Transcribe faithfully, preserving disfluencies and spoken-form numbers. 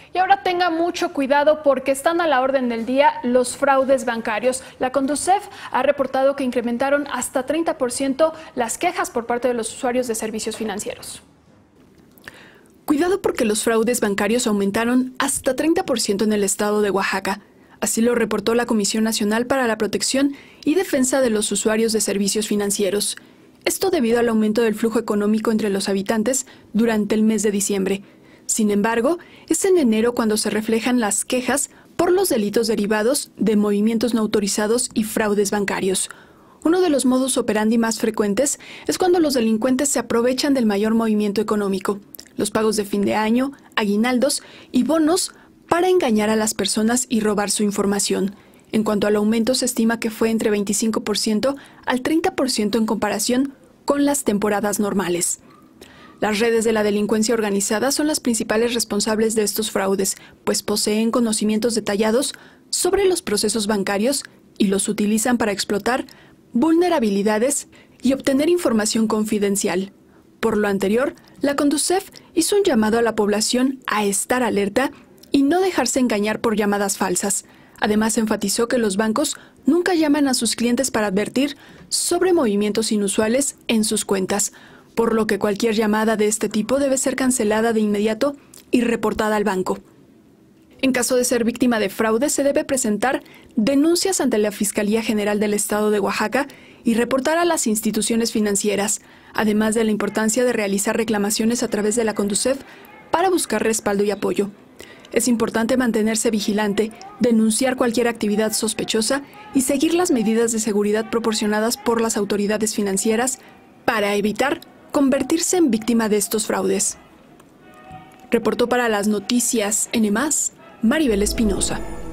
Y ahora tenga mucho cuidado porque están a la orden del día los fraudes bancarios. La Conducef ha reportado que incrementaron hasta treinta por ciento las quejas por parte de los usuarios de servicios financieros. Cuidado porque los fraudes bancarios aumentaron hasta treinta por ciento en el estado de Oaxaca. Así lo reportó la Comisión Nacional para la Protección y Defensa de los Usuarios de Servicios Financieros. Esto debido al aumento del flujo económico entre los habitantes durante el mes de diciembre. Sin embargo, es en enero cuando se reflejan las quejas por los delitos derivados de movimientos no autorizados y fraudes bancarios. Uno de los modus operandi más frecuentes es cuando los delincuentes se aprovechan del mayor movimiento económico, los pagos de fin de año, aguinaldos y bonos para engañar a las personas y robar su información. En cuanto al aumento, se estima que fue entre veinticinco por ciento al treinta por ciento en comparación con las temporadas normales. Las redes de la delincuencia organizada son las principales responsables de estos fraudes, pues poseen conocimientos detallados sobre los procesos bancarios y los utilizan para explotar vulnerabilidades y obtener información confidencial. Por lo anterior, la Conducef hizo un llamado a la población a estar alerta y no dejarse engañar por llamadas falsas. Además, enfatizó que los bancos nunca llaman a sus clientes para advertir sobre movimientos inusuales en sus cuentas, por lo que cualquier llamada de este tipo debe ser cancelada de inmediato y reportada al banco. En caso de ser víctima de fraude, se debe presentar denuncias ante la Fiscalía General del Estado de Oaxaca y reportar a las instituciones financieras, además de la importancia de realizar reclamaciones a través de la Conducef para buscar respaldo y apoyo. Es importante mantenerse vigilante, denunciar cualquier actividad sospechosa y seguir las medidas de seguridad proporcionadas por las autoridades financieras para evitar convertirse en víctima de estos fraudes. Reportó para las noticias N más, Maribel Espinosa.